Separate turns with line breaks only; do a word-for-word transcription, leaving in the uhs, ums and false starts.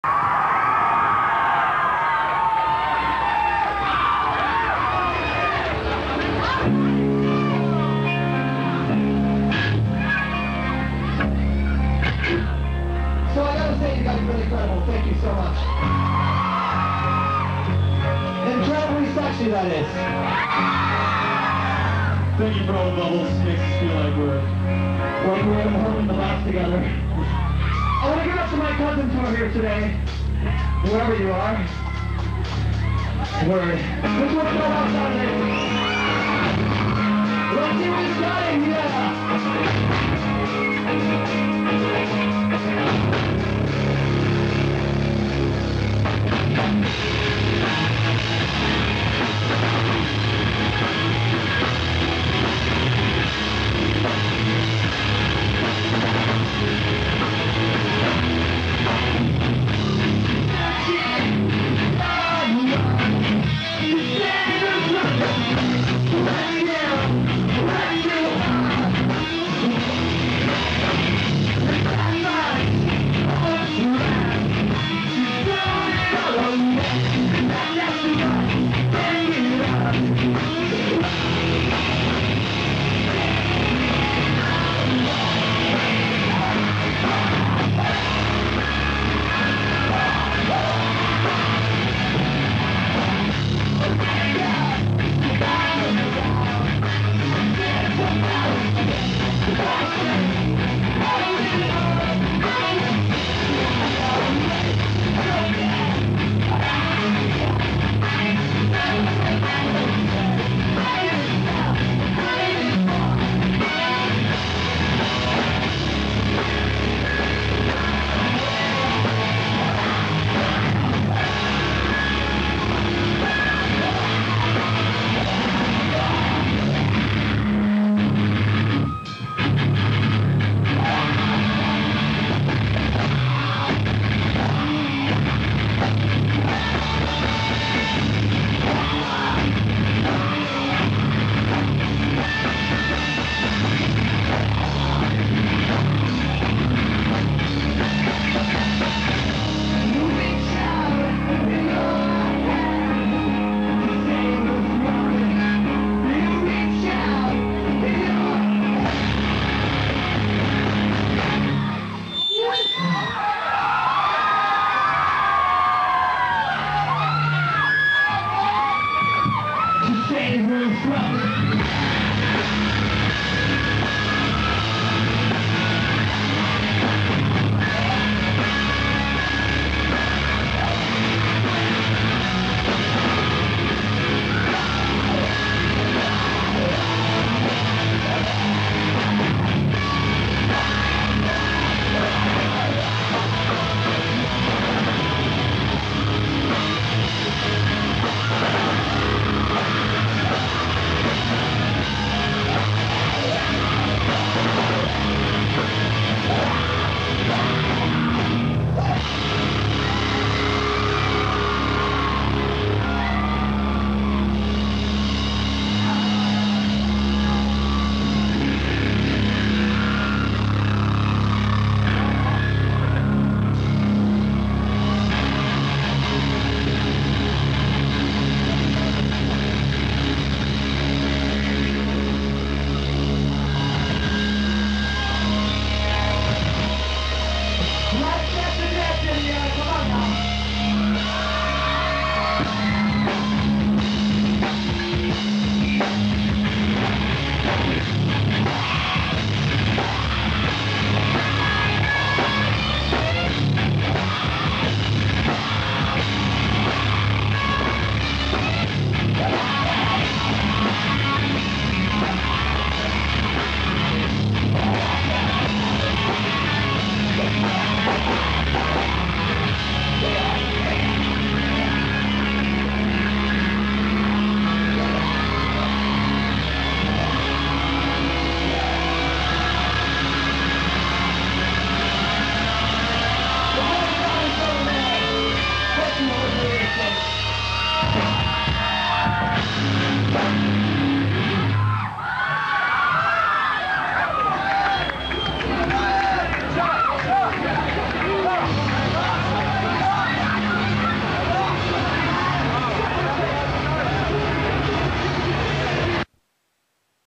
So I gotta say, you guys are really incredible. Thank you so much. Incredibly sexy, that is.
Thank you for all the bubbles. Makes us feel like we're
Like we're in Hurley the box together. I want to give up to my cousins who are here today. Wherever you are. Word. This one's going out Saturday. Let's see what he's got, yeah.